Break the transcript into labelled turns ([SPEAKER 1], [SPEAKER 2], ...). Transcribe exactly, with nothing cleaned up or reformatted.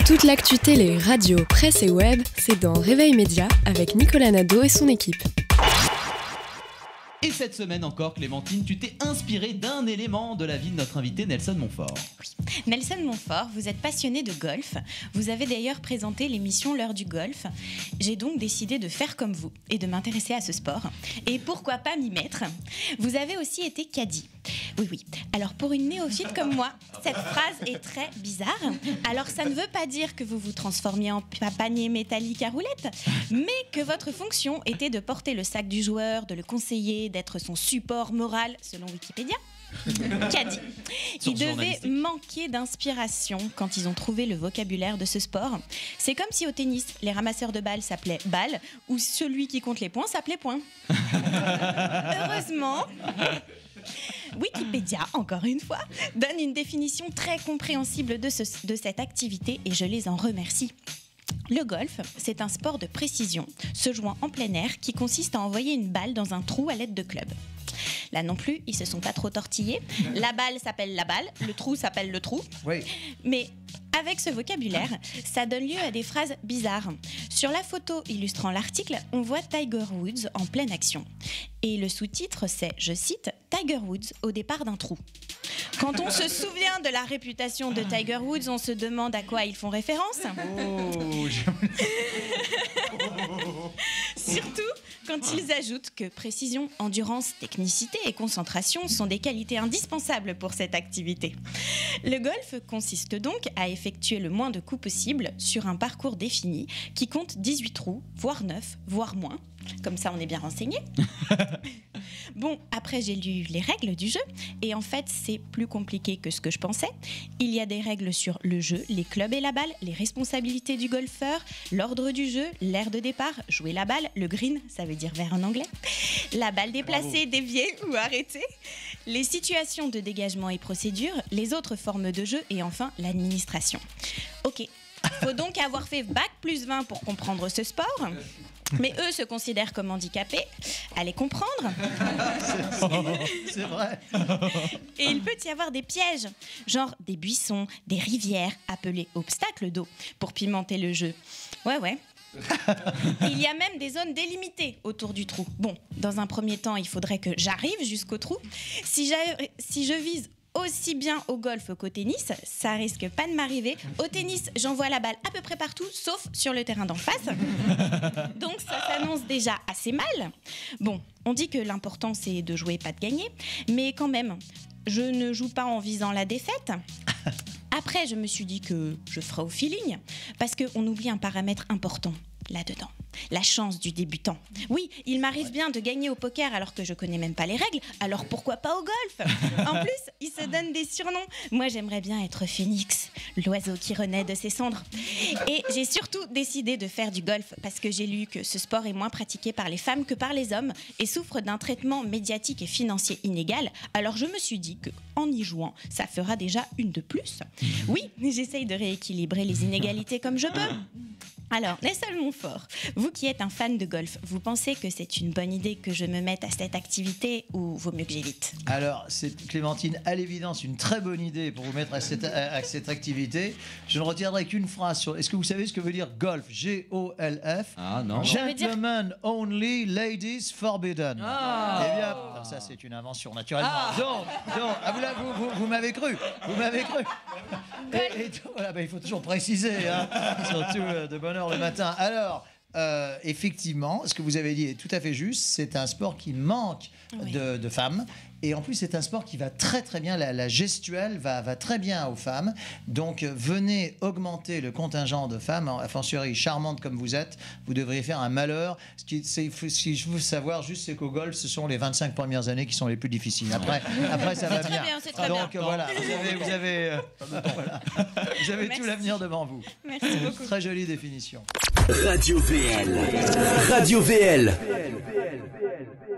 [SPEAKER 1] Toute l'actu télé, radio, presse et web, c'est dans Réveil Média avec Nicolas Nadeau et son équipe.
[SPEAKER 2] Et cette semaine encore, Clémentine, tu t'es inspirée d'un élément de la vie de notre invité Nelson Montfort.
[SPEAKER 3] Oui. Nelson Montfort, vous êtes passionné de golf. Vous avez d'ailleurs présenté l'émission L'heure du golf. J'ai donc décidé de faire comme vous et de m'intéresser à ce sport. Et pourquoi pas m'y mettre ? Vous avez aussi été caddie. Oui, oui. Alors pour une néophyte comme moi, cette phrase est très bizarre. Alors ça ne veut pas dire que vous vous transformiez en panier métallique à roulettes, mais que votre fonction était de porter le sac du joueur, de le conseiller, d'être son support moral, selon Wikipédia. Caddie. Ils devaient manquer d'inspiration quand ils ont trouvé le vocabulaire de ce sport. C'est comme si au tennis, les ramasseurs de balles s'appelaient balles ou celui qui compte les points s'appelait point. Heureusement, Wikipédia, encore une fois, donne une définition très compréhensible de, ce, de cette activité et je les en remercie. Le golf, c'est un sport de précision, se jouant en plein air, qui consiste à envoyer une balle dans un trou à l'aide de clubs. Là non plus, ils se sont pas trop tortillés. La balle s'appelle la balle, le trou s'appelle le trou.
[SPEAKER 4] Oui.
[SPEAKER 3] Mais avec ce vocabulaire, ça donne lieu à des phrases bizarres. Sur la photo illustrant l'article, on voit Tiger Woods en pleine action. Et le sous-titre, c'est, je cite, « Tiger Woods au départ d'un trou ». Quand on se souvient de la réputation de Tiger Woods, on se demande à quoi ils font référence.
[SPEAKER 4] Oh,
[SPEAKER 3] Surtout quand ils ajoutent que précision, endurance, technicité et concentration sont des qualités indispensables pour cette activité. Le golf consiste donc à effectuer le moins de coups possible sur un parcours défini qui compte dix-huit trous, voire neuf, voire moins. Comme ça, on est bien renseigné. Bon, après, j'ai lu les règles du jeu. Et en fait, c'est plus compliqué que ce que je pensais. Il y a des règles sur le jeu, les clubs et la balle, les responsabilités du golfeur, l'ordre du jeu, l'aire de départ, jouer la balle, le green, ça veut dire vert en anglais, la balle déplacée, Bravo. déviée ou arrêtée, les situations de dégagement et procédures, les autres formes de jeu et enfin l'administration. Ok, faut donc avoir fait bac plus vingt pour comprendre ce sport. Mais eux se considèrent comme handicapés. Allez comprendre.
[SPEAKER 4] C'est, c'est vrai.
[SPEAKER 3] Et il peut y avoir des pièges, genre des buissons, des rivières, appelés obstacles d'eau, pour pimenter le jeu. Ouais, ouais. Il y a même des zones délimitées autour du trou. Bon, dans un premier temps, il faudrait que j'arrive jusqu'au trou. Si, j'ai, si je vise aussi bien au golf qu'au tennis, ça risque pas de m'arriver. Au tennis, j'envoie la balle à peu près partout, sauf sur le terrain d'en face. Donc ça s'annonce déjà assez mal. Bon, on dit que l'important c'est de jouer, pas de gagner, mais quand même, je ne joue pas en visant la défaite. Après, je me suis dit que je ferai au feeling, parce qu'on oublie un paramètre important là-dedans. La chance du débutant. Oui, il m'arrive bien de gagner au poker alors que je connais même pas les règles, alors pourquoi pas au golf ? En plus, ils se donnent des surnoms. Moi, j'aimerais bien être Phénix, l'oiseau qui renaît de ses cendres. Et j'ai surtout décidé de faire du golf parce que j'ai lu que ce sport est moins pratiqué par les femmes que par les hommes et souffre d'un traitement médiatique et financier inégal. Alors je me suis dit qu'en y jouant, ça fera déjà une de plus. Oui, j'essaye de rééquilibrer les inégalités comme je peux. Alors, Nelson Montfort, vous qui êtes un fan de golf, vous pensez que c'est une bonne idée que je me mette à cette activité ou vaut mieux que j'évite ?
[SPEAKER 4] Alors, c'est, Clémentine, à l'évidence, une très bonne idée pour vous mettre à cette, à, à cette activité. Je ne retiendrai qu'une phrase sur... Est-ce que vous savez ce que veut dire golf ? G O L F.
[SPEAKER 2] Ah non.
[SPEAKER 4] Gentlemen dire... only, ladies forbidden.
[SPEAKER 2] Ah.
[SPEAKER 4] Eh bien, alors ça, c'est une invention, naturellement. Ah. Donc, donc ah, vous, là, vous, vous, vous m'avez cru. Vous m'avez cru. Et, et, voilà, ben, il faut toujours préciser, hein, surtout euh, de bonne heure le matin. Alors, euh, effectivement, ce que vous avez dit est tout à fait juste. C'est un sport qui manque oui. de, de femmes. Et en plus, c'est un sport qui va très très bien, la, la gestuelle va, va très bien aux femmes. Donc, euh, venez augmenter le contingent de femmes, a fortiori charmantes comme vous êtes, vous devriez faire un malheur. Ce qui, c'est, ce que je veux savoir juste, c'est qu'au golf, ce sont les vingt-cinq premières années qui sont les plus difficiles. Après, après ça va
[SPEAKER 3] c'est
[SPEAKER 4] bien.
[SPEAKER 3] bien c'est très
[SPEAKER 4] Donc,
[SPEAKER 3] bien.
[SPEAKER 4] voilà, vous avez, vous avez, euh, voilà, vous avez tout l'avenir devant vous.
[SPEAKER 3] Merci beaucoup.
[SPEAKER 4] Très jolie définition.
[SPEAKER 5] Radio V L. Radio V L.